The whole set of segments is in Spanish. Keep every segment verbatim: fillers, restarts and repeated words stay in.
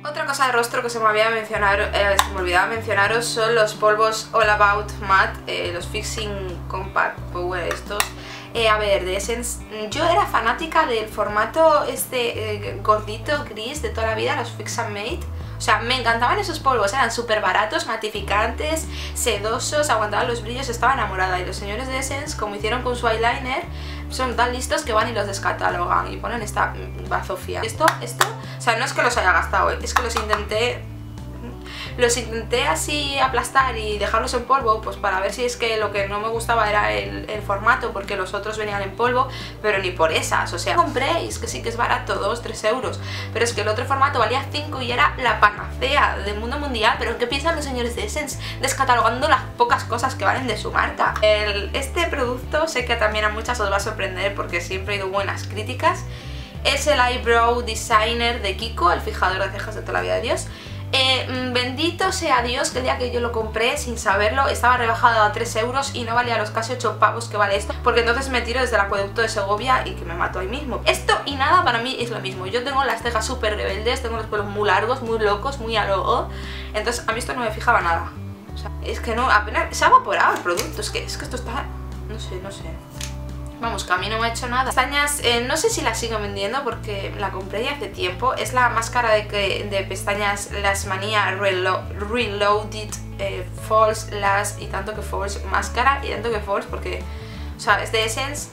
Otra cosa de rostro que se me había mencionar, eh, se me olvidaba mencionaros son los polvos All About Matte, eh, los Fixing Compact Power estos. Eh, a ver, de Essence, yo era fanática del formato este eh, gordito, gris de toda la vida, los Fix and Mate. O sea, me encantaban esos polvos, eran súper baratos, matificantes, sedosos, aguantaban los brillos, estaba enamorada. Y los señores de Essence, como hicieron con su eyeliner, son tan listos que van y los descatalogan y ponen esta bazofia. Esto, esto, o sea, no es que los haya gastado, es que los intenté... Los intenté así aplastar y dejarlos en polvo, pues para ver si es que lo que no me gustaba era el, el formato, porque los otros venían en polvo, pero ni por esas, o sea, compréis, que sí que es barato, dos, tres euros, pero es que el otro formato valía cinco y era la panacea del mundo mundial. Pero ¿qué piensan los señores de Essence descatalogando las pocas cosas que valen de su marca? El, este producto sé que también a muchas os va a sorprender porque siempre he oído buenas críticas. Es el Eyebrow Designer de Kiko, el fijador de cejas de toda la vida de Dios. Eh, bendito sea Dios que el día que yo lo compré sin saberlo estaba rebajado a tres euros y no valía los casi ocho pavos que vale esto, porque entonces me tiro desde el acueducto de Segovia y que me mato ahí mismo. Esto y nada para mí es lo mismo. Yo tengo las cejas súper rebeldes, tengo los pelos muy largos, muy locos, muy a lo o, entonces a mí esto no me fijaba nada. O sea, es que no, apenas se ha evaporado el producto, es que, es que esto está... no sé, no sé... Vamos, que a mí no me ha hecho nada. Pestañas, eh, no sé si la sigo vendiendo porque la compré ya hace tiempo. Es la máscara de, que, de pestañas Lash Mania Relo Reloaded eh, False Lash y tanto que False Máscara y tanto que False porque, o sea, es de Essence.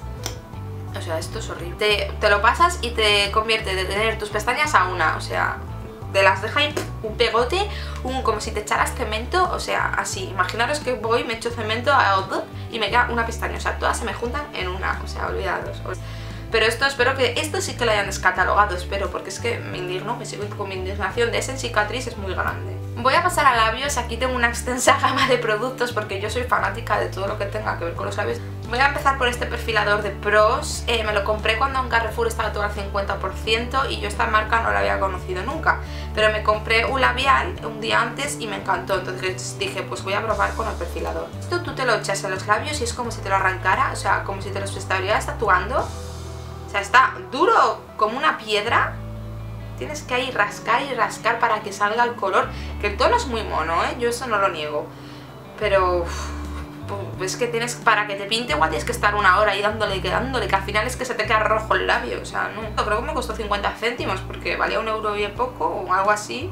O sea, esto es horrible. Te, te lo pasas y te convierte de tener tus pestañas a una, o sea... Te las deja ahí un pegote, un, como si te echaras cemento, o sea, así. Imaginaros que voy, me echo cemento a, y me queda una pestaña, o sea, todas se me juntan en una, o sea, olvidados. Pero esto espero que, esto sí que lo hayan descatalogado, espero, porque es que me indigno, me sigo con mi indignación de esa cicatriz es muy grande. Voy a pasar a labios, aquí tengo una extensa gama de productos porque yo soy fanática de todo lo que tenga que ver con los labios. Voy a empezar por este perfilador de Pros, eh, me lo compré cuando en Carrefour estaba todo al cincuenta por ciento y yo esta marca no la había conocido nunca. Pero me compré un labial un día antes y me encantó, entonces dije pues voy a probar con el perfilador. Esto tú te lo echas en los labios y es como si te lo arrancara, o sea, como si te los estuvieras tatuando. O sea, está duro como una piedra. Tienes que ahí rascar y rascar para que salga el color. Que el tono es muy mono, ¿eh? Yo eso no lo niego. Pero... Pues que tienes... Para que te pinte igual tienes que estar una hora ahí dándole y dándole. Que al final es que se te queda rojo el labio. O sea, no... Creo que me costó cincuenta céntimos porque valía un euro bien poco o algo así.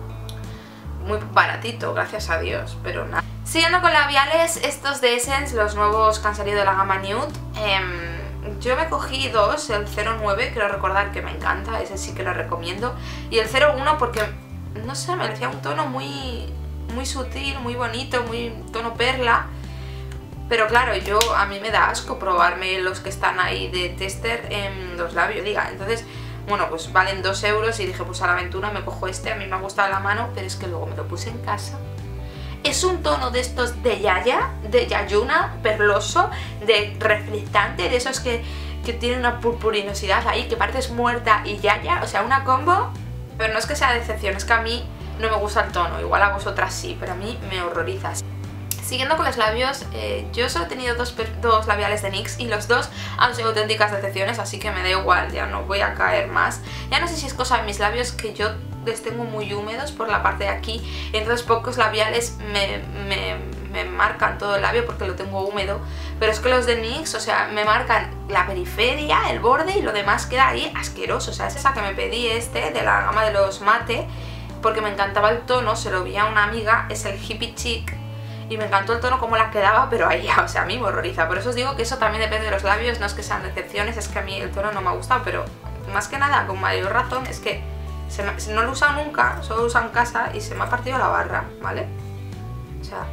Muy baratito, gracias a Dios. Pero nada. Siguiendo con labiales, estos de Essence, los nuevos que han salido de la gama Nude. Eh... Yo me cogí dos, el cero nueve, quiero recordar que me encanta, ese sí que lo recomiendo. Y el cero uno porque, no sé, me parecía un tono muy, muy sutil, muy bonito, muy tono perla. Pero claro, yo a mí me da asco probarme los que están ahí de tester en los labios, diga. Entonces, bueno, pues valen dos euros y dije, pues a la aventura me cojo este, a mí me ha gustado la mano, pero es que luego me lo puse en casa. Es un tono de estos de Yaya, de Yayuna, perloso, de reflectante, de esos que, que tienen una purpurinosidad ahí, que pareces muerta y Yaya, o sea, una combo. Pero no es que sea decepción, es que a mí no me gusta el tono, igual a vosotras sí, pero a mí me horroriza. Siguiendo con los labios, eh, yo solo he tenido dos, dos labiales de N Y X y los dos han sido auténticas decepciones, así que me da igual, ya no voy a caer más. Ya no sé si es cosa de mis labios que yo les tengo muy húmedos por la parte de aquí, entonces pocos labiales me, me, me marcan todo el labio porque lo tengo húmedo, pero es que los de N Y X, o sea, me marcan la periferia, el borde y lo demás queda ahí asqueroso. O sea, es esa que me pedí este, de la gama de los mate, porque me encantaba el tono, se lo vi a una amiga, es el Hippie Chic, y me encantó el tono como la quedaba, pero ahí ya, o sea, a mí me horroriza. Por eso os digo que eso también depende de los labios, no es que sean decepciones, es que a mí el tono no me ha gustado, pero más que nada, con mayor razón, es que se me, no lo he usado nunca, solo lo he usado en casa y se me ha partido la barra, ¿vale? O sea,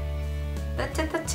o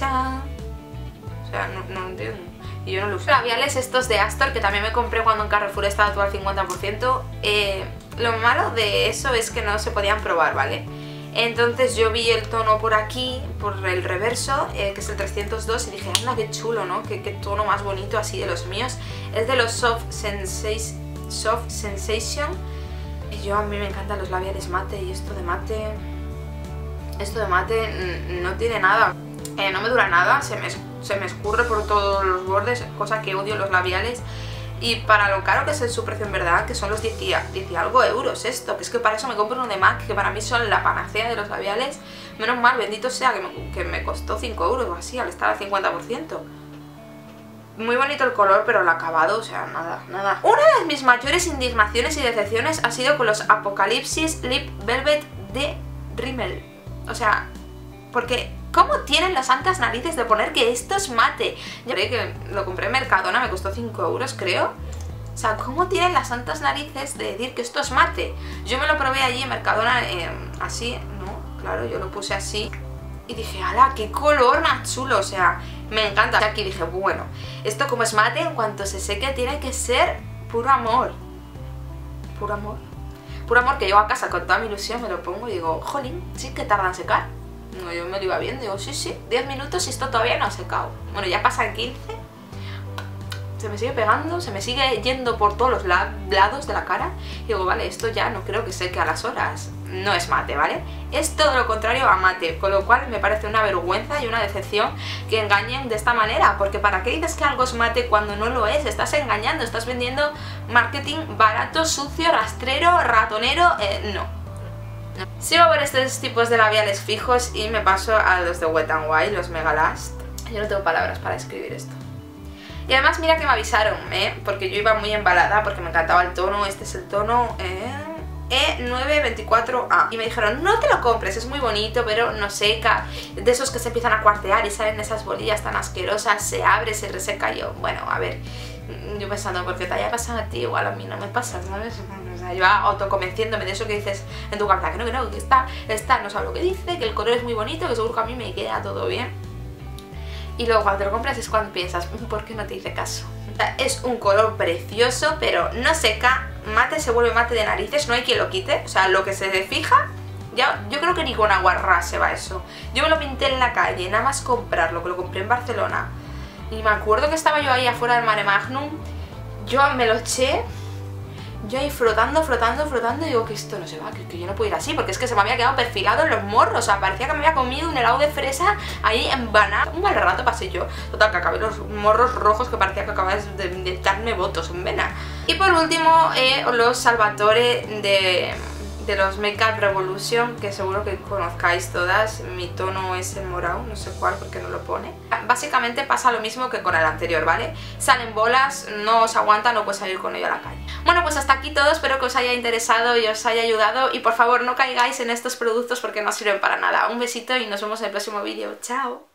sea, no, no entiendo. Y yo no lo uso. Labiales estos de Astor, que también me compré cuando en Carrefour estaba todo al cincuenta por ciento. Eh, lo malo de eso es que no se podían probar, ¿vale? Entonces yo vi el tono por aquí, por el reverso, eh, que es el trescientos dos, y dije, anda, qué chulo, ¿no? Qué, qué tono más bonito así de los míos. Es de los Soft, Sensei, Soft Sensation. Y yo, a mí me encantan los labiales mate, y esto de mate... Esto de mate no tiene nada. Eh, no me dura nada, se me, se me escurre por todos los bordes, cosa que odio los labiales. Y para lo caro que es su precio en verdad, que son los diez y, diez y algo euros esto, que es que para eso me compro uno de MAC, que para mí son la panacea de los labiales. Menos mal, bendito sea, que me, que me costó cinco euros o así, al estar al cincuenta por ciento. Muy bonito el color, pero el acabado, o sea, nada, nada. Una de mis mayores indignaciones y decepciones ha sido con los Apocalipsis Lip Velvet de Rimmel. O sea, porque ¿cómo tienen las santas narices de poner que esto es mate? Yo creo que lo compré en Mercadona, me costó cinco euros, creo. O sea, ¿cómo tienen las santas narices de decir que esto es mate? Yo me lo probé allí en Mercadona eh, así, ¿no? Claro, yo lo puse así. Y dije, ¡hala, qué color más chulo! O sea, me encanta. Y aquí dije, bueno, esto como es mate, en cuanto se seque tiene que ser puro amor. Puro amor. Puro amor, que llego a casa con toda mi ilusión, me lo pongo y digo, jolín, sí que tarda en secar. No, yo me lo iba viendo, digo, sí, sí, diez minutos y esto todavía no ha secado. Bueno, ya pasan quince. Se me sigue pegando, se me sigue yendo por todos los lados de la cara. Y digo, vale, esto ya no creo que seque a las horas. No es mate, ¿vale? Es todo lo contrario a mate, con lo cual me parece una vergüenza y una decepción que engañen de esta manera. Porque ¿para qué dices que algo es mate cuando no lo es? Estás engañando, estás vendiendo marketing barato, sucio, rastrero, ratonero, eh, no. no. Sigo por estos tipos de labiales fijos y me paso a los de Wet n Wild, los Mega Last. Yo no tengo palabras para escribir esto. Y además mira que me avisaron, ¿eh? Porque yo iba muy embalada, porque me encantaba el tono. Este es el tono eh, E nueve veinticuatro A. Y me dijeron, no te lo compres, es muy bonito, pero no seca. De esos que se empiezan a cuartear y salen esas bolillas tan asquerosas, se abre, se reseca. Yo, bueno, a ver, yo pensando, porque te haya pasado a ti, igual a mí no me pasa, ¿sabes? O sea, yo autoconvenciéndome de eso que dices en tu cabeza, que no, que no, que está, está, no sabe lo que dice, que el color es muy bonito, que seguro que a mí me queda todo bien. Y luego cuando te lo compras es cuando piensas, ¿por qué no te hice caso? Es un color precioso, pero no seca, mate se vuelve mate de narices, no hay quien lo quite. O sea, lo que se fija, ya, yo creo que ni con agua ras se va eso. Yo me lo pinté en la calle, nada más comprarlo, que lo compré en Barcelona. Y me acuerdo que estaba yo ahí afuera del Mare Magnum, yo me lo eché, yo ahí frotando, frotando, frotando, y digo que esto no se va, que, que yo no puedo ir así, porque es que se me había quedado perfilado en los morros. O sea, parecía que me había comido un helado de fresa ahí en banana. Un mal rato pasé yo, total, que acabé los morros rojos que parecía que acabas de, de darme votos en vena. Y por último, eh, los Salvatore de, de los Makeup Revolution, que seguro que conozcáis todas. Mi tono es el morado, no sé cuál porque no lo pone. Básicamente pasa lo mismo que con el anterior, ¿vale? Salen bolas, no os aguanta, no puedes salir con ello a la calle. Bueno, pues hasta aquí todo, espero que os haya interesado y os haya ayudado. Y por favor no caigáis en estos productos porque no sirven para nada. Un besito y nos vemos en el próximo vídeo. ¡Chao!